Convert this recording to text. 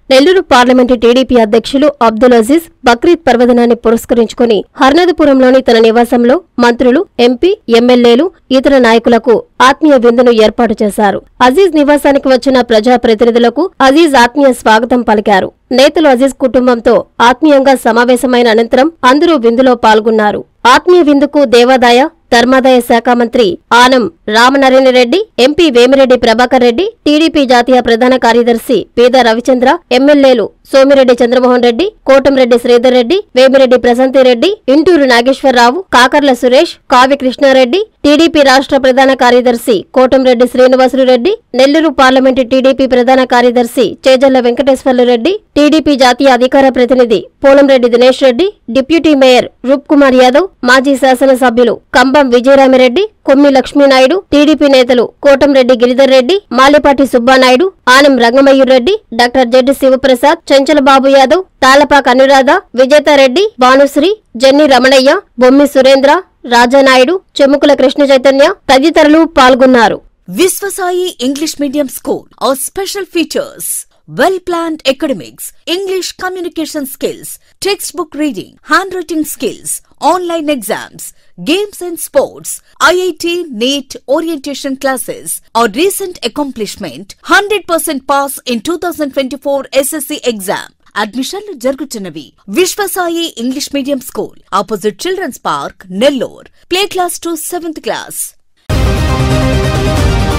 Nellore parliament TDP అధ్యక్షులు అబ్దుల్ అజీజ్ బక్రీద్ పర్వదినాన్ని పురస్కరించుకుని హర్నాథపురంలోని తన నివాసంలో మంత్రులు, ఎంపీ, ఎమ్మెల్యేలు, ఇతర నాయకులకు ఆత్మీయ విందును ఏర్పాటు చేశారు. అజీజ్ నివాసానికి వచ్చిన ప్రజాప్రతినిధులకు అజీజ్ ఆత్మీయ స్వాగతం పలికారు. నేతలు అజీజ్ కుటుంబంతో ఆత్మీయంగా సమావేశమైన అనంతరం అందరూ విందులో పాల్గొన్నారు. ఆత్మీయ విందుకు దేవాదాయ, ధర్మాదాయ శాఖ మంత్రి ఆనం రామనారాయణ రెడ్డి, ఎంపీ వేమిరెడ్డి ప్రభాకర్ రెడ్డి, టీడీపీ జాతీయ ప్రధాన కార్యదర్శి పీద రవిచంద్ర, ఎమ్మెల్యేలు సోమిరెడ్డి చంద్రమోహన్ రెడ్డి, కోటంరెడ్డి శ్రీధర్ రెడ్డి, వేమిరెడ్డి ప్రశాంతిరెడ్డి, ఇంటూరు నాగేశ్వరరావు, కాకర్ల సురేష్, కావ్య కృష్ణారెడ్డి, టీడీపీ రాష్ట్ర ప్రధాన కార్యదర్శి కోటంరెడ్డి శ్రీనివాసులు రెడ్డి, నెల్లూరు పార్లమెంటు టీడీపీ ప్రధాన కార్యదర్శి చేజల్ల వెంకటేశ్వర్లు రెడ్డి, టీడీపీ జాతీయ అధికార ప్రతినిధి పోలంరెడ్డి దినేష్ రెడ్డి, డిప్యూటీ మేయర్ రూప్ కుమార్ యాదవ్, మాజీ శాసనసభ్యులు కంబం విజయరామిరెడ్డి, కొమ్మి లక్ష్మీనాయుడు, టీడీపీ నేతలు కోటంరెడ్డి గిరిధర్ రెడ్డి, మాలేపాటి సుబ్బానాయుడు, ఆనం రంగమయూరెడ్డి, డాక్టర్ జెడ్డి శివప్రసాద్, చంచలబాబు యాదవ్, తాలపాక అనురాధ, విజేతారెడ్డి, భానుశ్రీ, జెన్ని రమణయ్య, బొమ్మి సురేంద్ర, రాజానాయుడు, చెముకుల కృష్ణ చైతన్య తదితరులు పాల్గొన్నారు. Viswasai English Medium School. Our special features: well-planned academics, English communication skills, textbook reading, handwriting skills, online exams, games and sports, IIT, NEET orientation classes. Our recent accomplishment: 100% pass in 2024 SSC exam. అడ్మిషన్లు జరుగుతున్నవి. Viswasai English medium school, opposite children's park, Nellore. Play class to 7th class.